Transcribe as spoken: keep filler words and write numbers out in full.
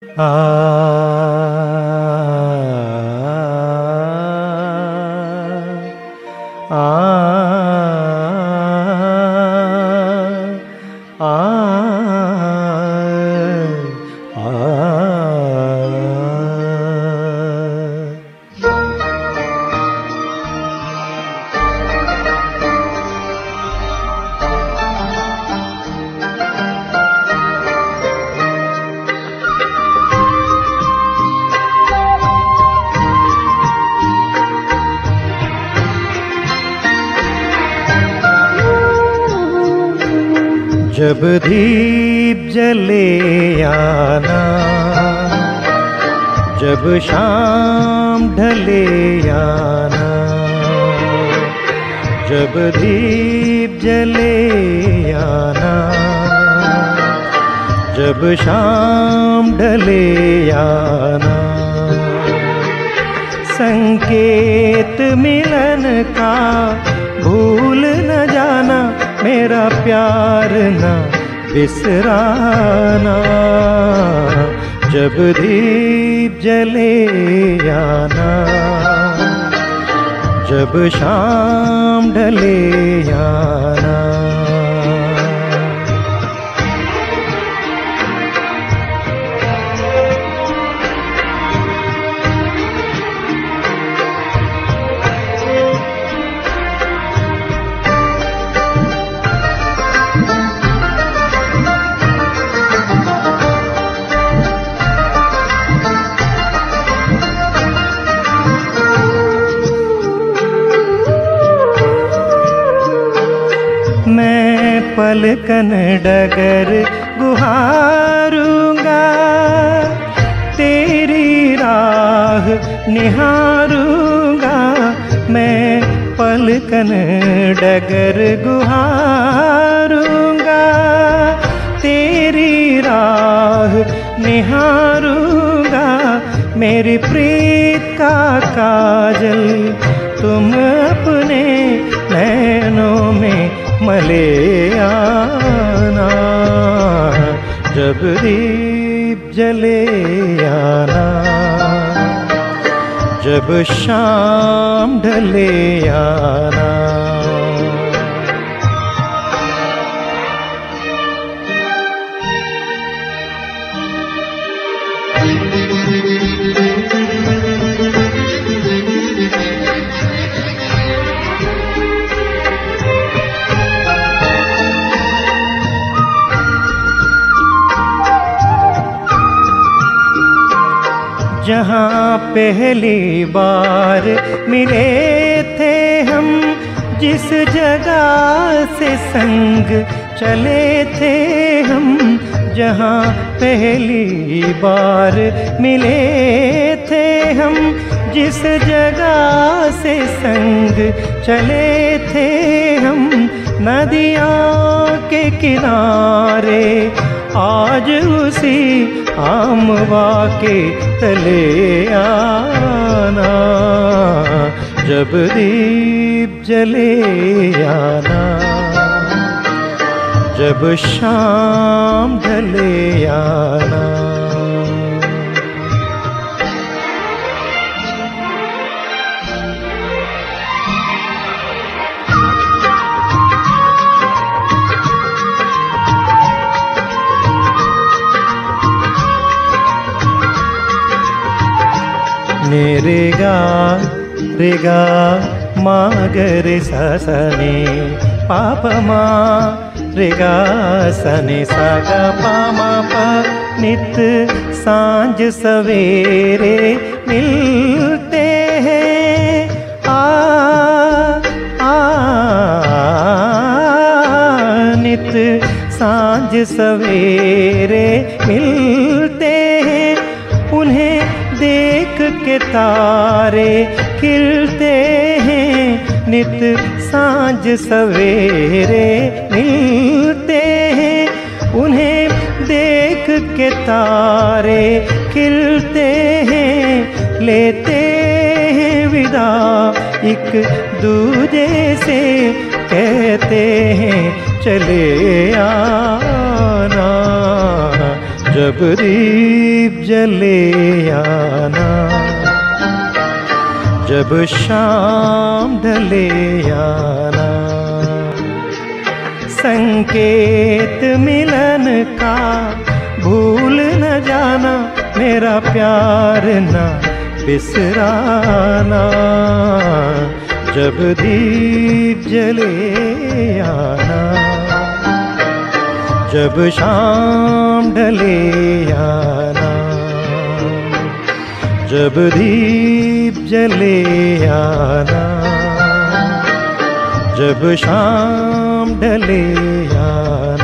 आ आ आ जब दीप जले आना, जब शाम ढले आना, जब दीप जले आना, जब शाम ढले आना, संकेत मिलन का भूल न जाना, मेरा प्यार ना बिसराना। जब दीप जले आना, जब शाम ढले आना। मैं पलकन डगर गुहारूंगा, तेरी राह निहारूंगा। मैं पलकन डगर गुहारूंगा, तेरी राह निहारूंगा। मेरी प्रीत का काजल तुम अपने नैनों में मले आना। जब दीप जले आना, जब शाम ढले आना। जहाँ पहली बार मिले थे हम, जिस जगह से संग चले थे हम। जहाँ पहली बार मिले थे हम, जिस जगह से संग चले थे हम। नदियों के किनारे आज उसी आमवा के तले आना। जब दीप जले आना, जब शाम ढले आना। ने रे गा रे गा मा ग रे सा सा ने पा प मा रे गा सा ने सा गा पा मा पा। नित सांझ सवेरे मिलते हैं, आ आ नित सांझ सवेरे मिलते हैं। उन्हें देख के तारे खिलते हैं, नित सांझ सवेरे मिलते हैं। उन्हें देख के तारे खिलते हैं, लेते हैं विदा एक दूजे से, कहते हैं चले आना। जब दीप जले आना, जब शाम ढले आना, संकेत मिलन का भूल न जाना, मेरा प्यार न बिसराना। जब दीप जले आना, जब शाम ढले आना, जब दीप जले आना, जब शाम ढले आना।